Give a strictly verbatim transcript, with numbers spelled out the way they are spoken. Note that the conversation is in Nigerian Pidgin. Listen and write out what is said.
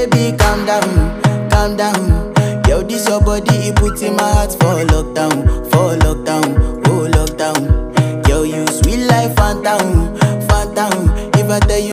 baby, calm down, calm down. Yo, this your body, it puts in my heart for lockdown, for lockdown, oh lockdown. Yo, you sweet life, phantom, phantom. If I tell you